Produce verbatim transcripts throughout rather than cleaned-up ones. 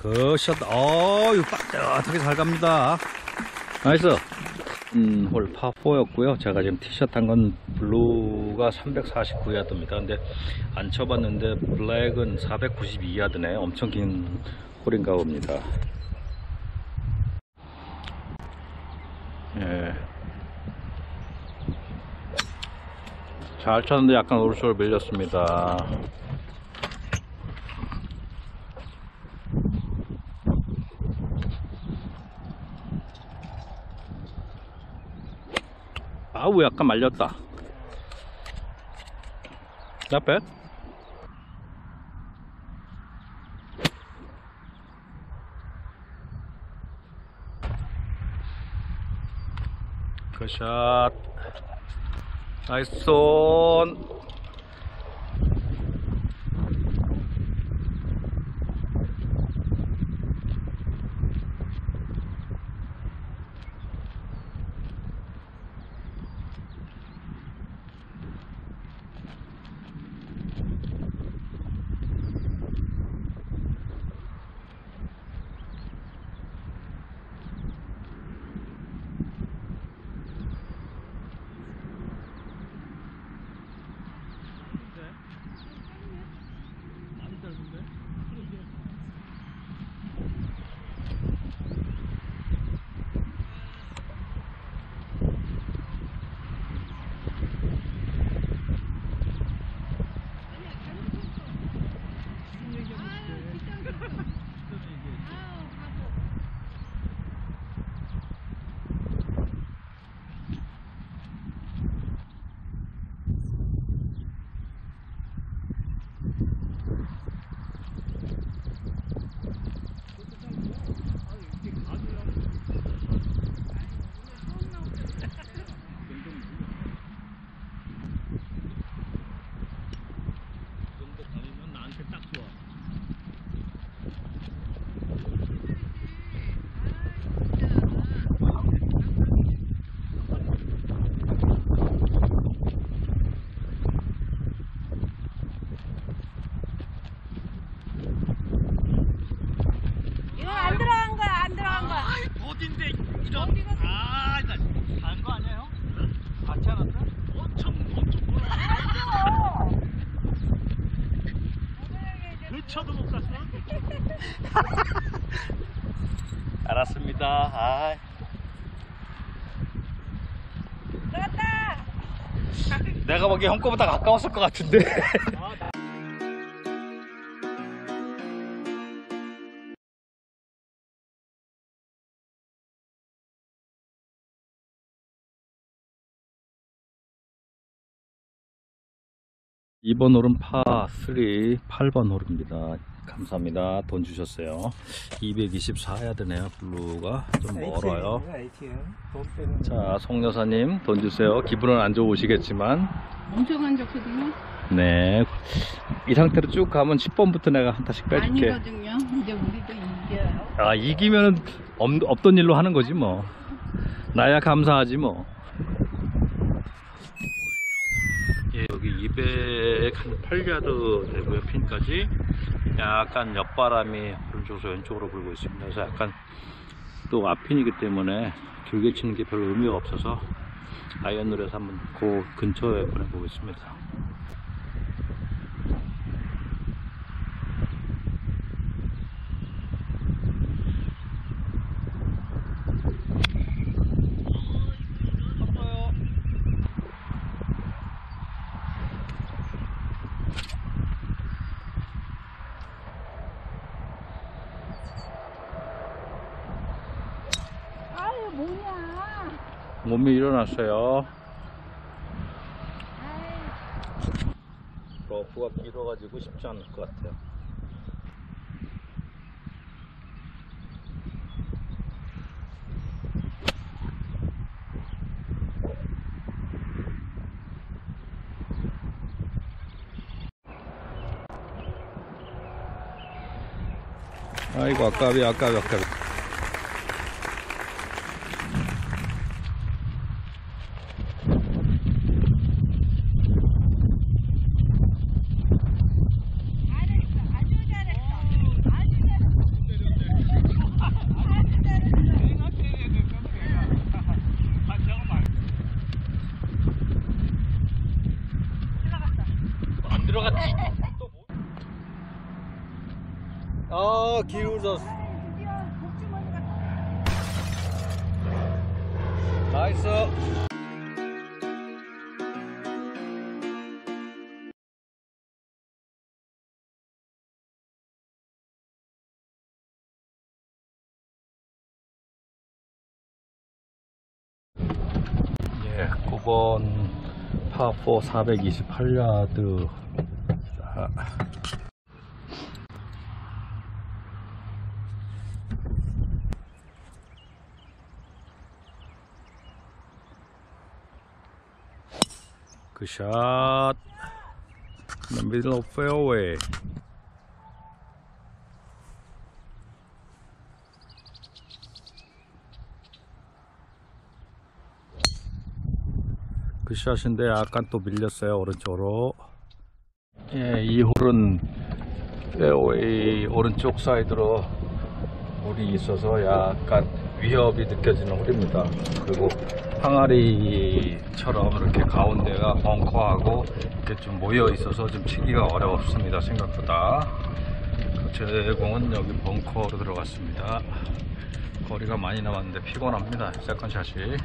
굿샷. 어유 빠듯하게 잘 갑니다. 나이스. 음, 홀 파사였고요. 제가 지금 티샷 한 건 블루가 삼백사십구 야드입니다. 근데 안 쳐봤는데 블랙은 사백구십이 야드네. 엄청 긴 홀인가 봅니다. 예. 잘 쳤는데 약간 오른쪽으로 밀렸습니다. 아우, 약간 말렸다. Not bad. 굿샷. 나이스 손. 아, 다른 거 아니에요? 같이 않았어? 엄청 엄청 돌아. 그쳐도 못 갔어? 알았습니다. 아. 나왔다. 내가 보기에 형 거보다 가까웠을 것 같은데. 이번 홀은 파삼 팔 번 홀입니다. 감사합니다. 돈 주셨어요. 이백이십사 야드네요. 블루가 좀 멀어요. 자, 송 여사님 돈 주세요. 기분은 안 좋으시겠지만 엄청 안 좋거든요. 네, 이 상태로 쭉 가면 십 번부터 내가 한 타씩 빼줄게. 아니거든요. 이제 우리도 이겨요. 아, 이기면은 없, 없던 일로 하는 거지 뭐. 나야 감사하지 뭐. 예, 여기 이백팔 야드 되고요. 핀까지 약간 옆바람이 오른쪽에서 왼쪽으로 불고 있습니다. 그래서 약간 또 앞핀이기 때문에 길게 치는 게 별로 의미가 없어서 아이언으로 해서 한번 그 근처에 보내보겠습니다. 뭐냐? 몸이 일어났어요. 러프가 길어가지고 쉽지 않을 것 같아요. 아이고, 아까비 아까비 아까비. 기울어서. 나이스. 예, 구 번 파포 사백이십팔 야드. 자. 그 샷. In the middle of fairway. 그 샷인데 약간 또 밀렸어요, 오른쪽으로. 예, 이 홀은 페어웨이 오른쪽 사이드로 물이 있어서 약간 위협이 느껴지는 홀입니다. 그리고 항아리처럼 이렇게 가운데가 벙커하고 이렇게 좀 모여 있어서 좀 치기가 어렵습니다, 생각보다. 제 공은 여기 벙커로 들어갔습니다. 거리가 많이 남았는데 피곤합니다, 세컨샷이.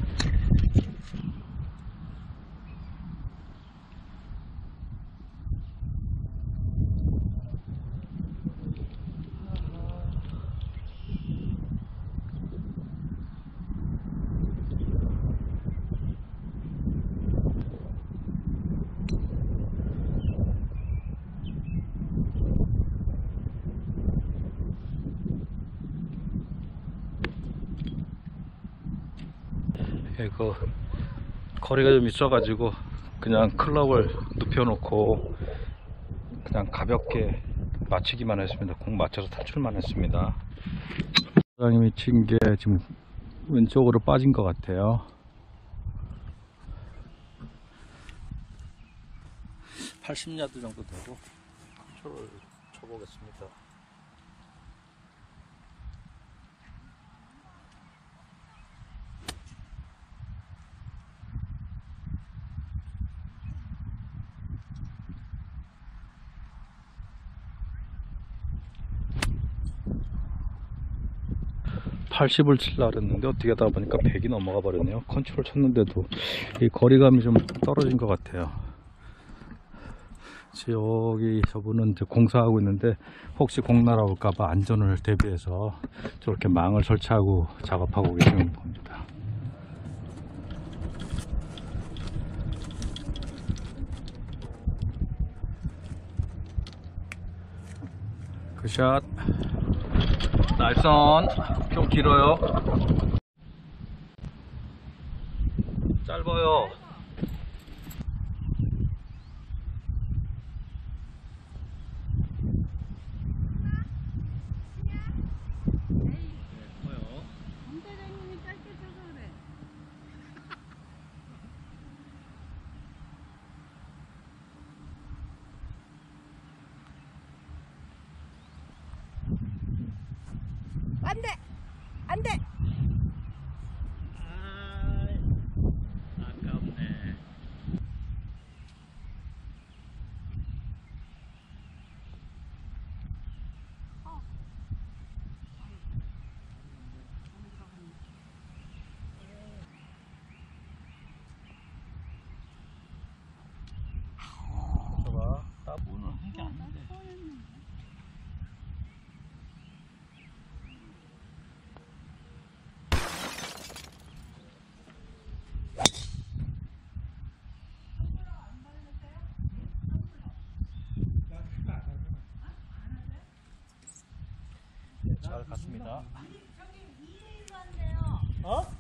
예, 그 거리가 좀 있어가지고 그냥 클럽을 눕혀놓고 그냥 가볍게 맞추기만 했습니다. 공 맞춰서 탈출만 했습니다. 사장님이 친 게 지금 왼쪽으로 빠진 것 같아요. 팔십 야드 정도 되고 컨트롤 쳐보겠습니다. 팔십을 칠라 그랬는데 어떻게 하다 보니까 백이 넘어가 버렸네요. 컨트롤 쳤는데도 이 거리감이 좀 떨어진 것 같아요. 여기 저분은 이제 공사하고 있는데 혹시 공 날아올까봐 안전을 대비해서 저렇게 망을 설치하고 작업하고 계시는 겁니다. 굿샷. 나이스 온. 좀 길어요. 짧아요. 공사장님이 짧게 쳐서 그래. 안 돼! 안 돼! 아깝네. 봐봐, 따보는 한 게 아닌데. 네, 잘 갔습니다. 어?